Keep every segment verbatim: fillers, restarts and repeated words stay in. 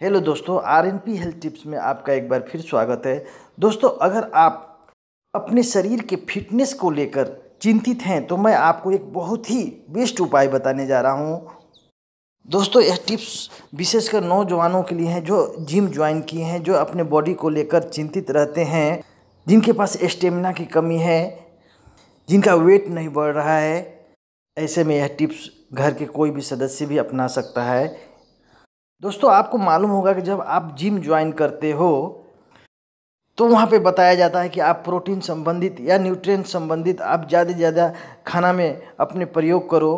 Hello दोस्तों, R N P health tips में आपका एक बार फिर स्वागत है। दोस्तों, अगर आप अपने शरीर के फिटनेस को लेकर चिंतित हैं तो मैं आपको एक बहुत ही बेस्ट उपाय बताने जा रहा हूं। दोस्तों, यह टिप्स विशेषकर नौजवानों के लिए हैं जो जिम ज्वाइन किए हैं, जो अपने बॉडी को लेकर चिंतित रहते हैं, जिनके पास स्टेमिना की कमी है, जिनका वेट नहीं बढ़ रहा है। ऐसे में यह टिप्स घर के कोई भी सदस्य भी अपना सकता है। दोस्तों, आपको मालूम होगा कि जब आप जिम ज्वाइन करते हो तो वहाँ पे बताया जाता है कि आप प्रोटीन संबंधित या न्यूट्रिएंट संबंधित आप ज़्यादा से ज़्यादा खाना में अपने प्रयोग करो।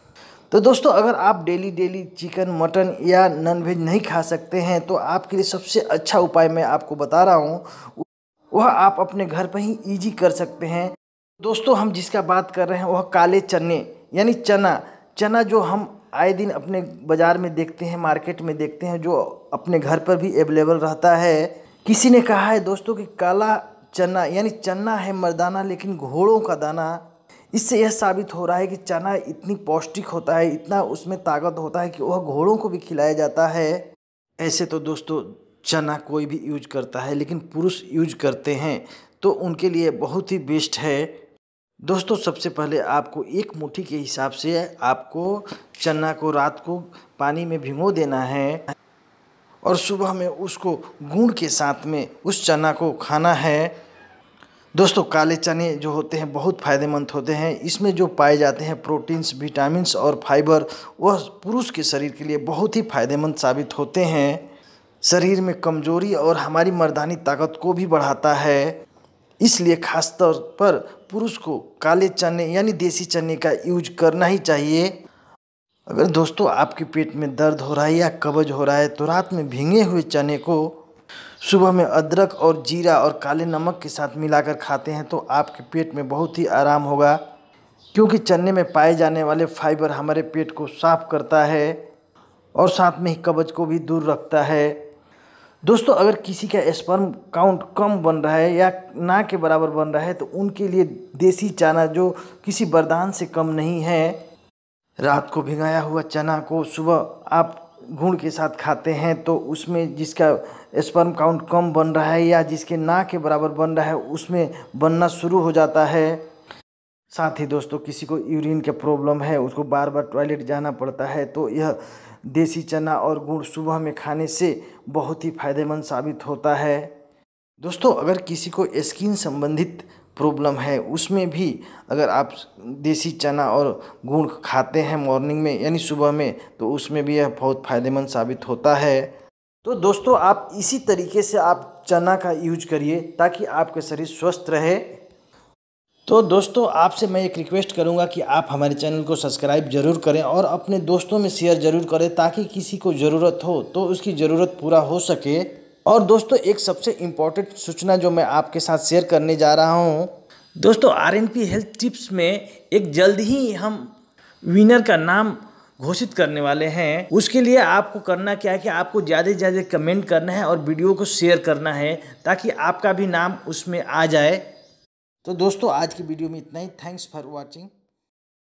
तो दोस्तों, अगर आप डेली डेली चिकन, मटन या नॉनवेज नहीं खा सकते हैं तो आपके लिए सबसे अच्छा उपाय मैं आपको बता रहा हूँ, वह आप अपने घर पर ही ईजी कर सकते हैं। दोस्तों, हम जिसका बात कर रहे हैं वह काले चने यानी चना चना जो हम आए दिन अपने बाज़ार में देखते हैं, मार्केट में देखते हैं, जो अपने घर पर भी अवेलेबल रहता है। किसी ने कहा है दोस्तों कि काला चना यानी चना है मर्दाना लेकिन घोड़ों का दाना। इससे यह साबित हो रहा है कि चना इतनी पौष्टिक होता है, इतना उसमें ताकत होता है कि वह घोड़ों को भी खिलाया जाता है। ऐसे तो दोस्तों चना कोई भी यूज करता है, लेकिन पुरुष यूज करते हैं तो उनके लिए बहुत ही बेस्ट है। दोस्तों, सबसे पहले आपको एक मुट्ठी के हिसाब से आपको चना को रात को पानी में भिगो देना है और सुबह में उसको गुड़ के साथ में उस चना को खाना है। दोस्तों, काले चने जो होते हैं बहुत फ़ायदेमंद होते हैं। इसमें जो पाए जाते हैं प्रोटीन्स, विटामिन्स और फाइबर, वह पुरुष के शरीर के लिए बहुत ही फ़ायदेमंद साबित होते हैं। शरीर में कमजोरी और हमारी मर्दानी ताकत को भी बढ़ाता है। इसलिए खासतौर पर पुरुष को काले चने यानी देसी चने का यूज करना ही चाहिए। अगर दोस्तों आपके पेट में दर्द हो रहा है या कब्ज हो रहा है तो रात में भीगे हुए चने को सुबह में अदरक और जीरा और काले नमक के साथ मिलाकर खाते हैं तो आपके पेट में बहुत ही आराम होगा, क्योंकि चने में पाए जाने वाले फाइबर हमारे पेट को साफ करता है और साथ में ही कब्ज को भी दूर रखता है। दोस्तों, अगर किसी का स्पर्म काउंट कम बन रहा है या ना के बराबर बन रहा है तो उनके लिए देसी चना जो किसी वरदान से कम नहीं है, रात को भिगाया हुआ चना को सुबह आप गुड़ के साथ खाते हैं तो उसमें जिसका स्पर्म काउंट कम बन रहा है या जिसके ना के बराबर बन रहा है उसमें बनना शुरू हो जाता है। साथ ही दोस्तों, किसी को यूरिन का प्रॉब्लम है, उसको बार बार टॉयलेट जाना पड़ता है, तो यह देसी चना और गुड़ सुबह में खाने से बहुत ही फ़ायदेमंद साबित होता है। दोस्तों, अगर किसी को स्किन संबंधित प्रॉब्लम है उसमें भी अगर आप देसी चना और गुड़ खाते हैं मॉर्निंग में यानी सुबह में, तो उसमें भी यह बहुत फ़ायदेमंद साबित होता है। तो दोस्तों, आप इसी तरीके से आप चना का यूज करिए ताकि आपका शरीर स्वस्थ रहे। तो दोस्तों, आपसे मैं एक रिक्वेस्ट करूंगा कि आप हमारे चैनल को सब्सक्राइब ज़रूर करें और अपने दोस्तों में शेयर ज़रूर करें ताकि किसी को ज़रूरत हो तो उसकी ज़रूरत पूरा हो सके। और दोस्तों, एक सबसे इम्पॉर्टेंट सूचना जो मैं आपके साथ शेयर करने जा रहा हूं, दोस्तों R N P health tips में एक जल्द ही हम विनर का नाम घोषित करने वाले हैं। उसके लिए आपको करना क्या है कि आपको ज़्यादा से ज़्यादा कमेंट करना है और वीडियो को शेयर करना है ताकि आपका भी नाम उसमें आ जाए। तो दोस्तों, आज की वीडियो में इतना ही। Thanks for watching.